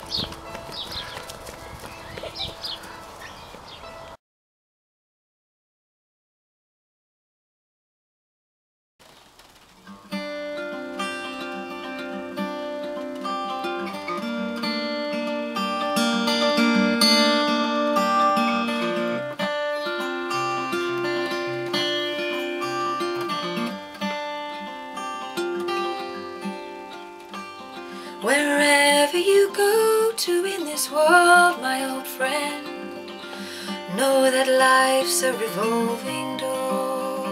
Wherever you go to in this world, my old friend, know that life's a revolving door.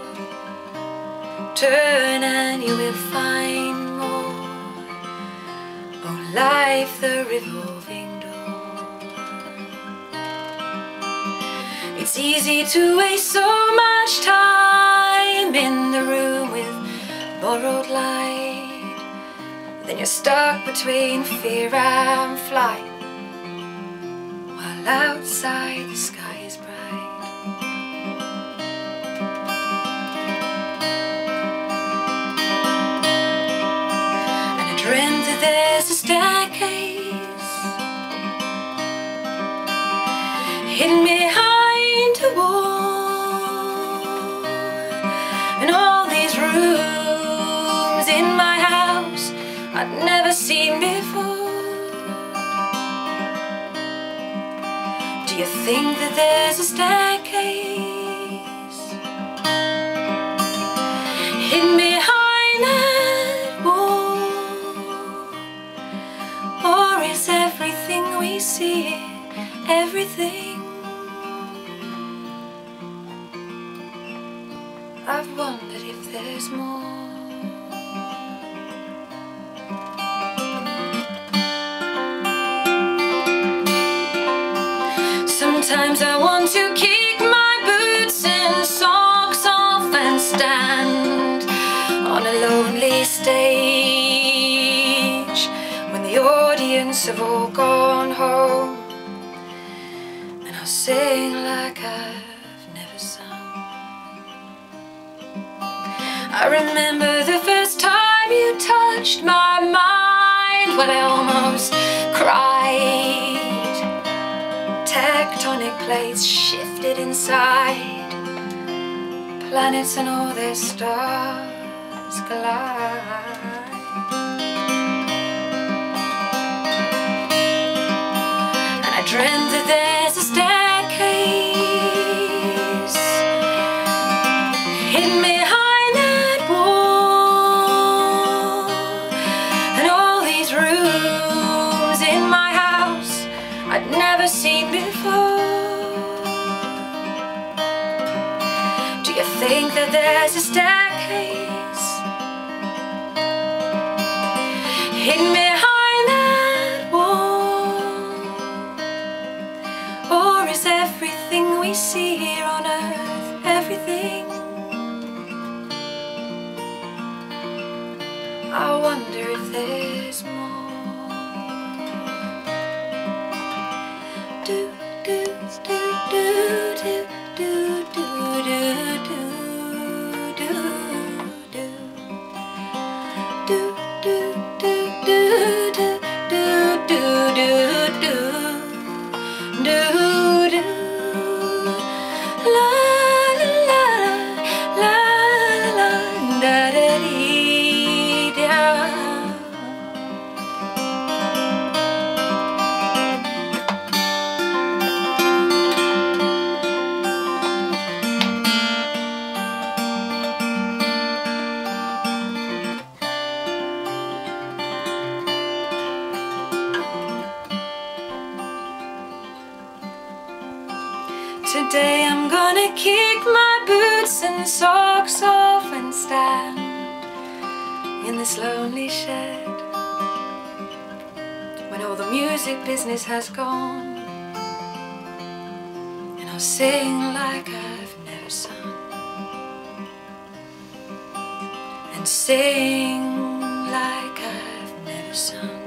Turn and you will find more. Oh, life, the revolving door. It's easy to waste so much time in the room with borrowed light. Then you're stuck between fear and flight, while outside the sky is bright. And I dreamt that there's a staircase hidden behind a wall, and all these rooms in my house I'd never seen before. Do you think that there's a staircase hidden behind that wall? Or is everything we see everything? I've wondered if there's more. Sometimes I want to kick my boots and socks off and stand on a lonely stage when the audience have all gone home, and I'll sing like I've never sung. I remember the first time you touched my mind, when I almost cried. Tectonic plates shifted inside, planets and all their stars collide. And I dreamt that there's a staircase hidden behind that wall, and all these rooms in my house I'd never seen before. Do you think that there's a staircase hidden behind that wall? Or is everything we see here on earth everything? I wonder if there's more. Do do do do do do do do do do do do do do do do do do do la la la la da da dee da. Today I'm gonna kick my boots and socks off and stand in this lonely shed when all the music business has gone, and I'll sing like I've never sung, and sing like I've never sung.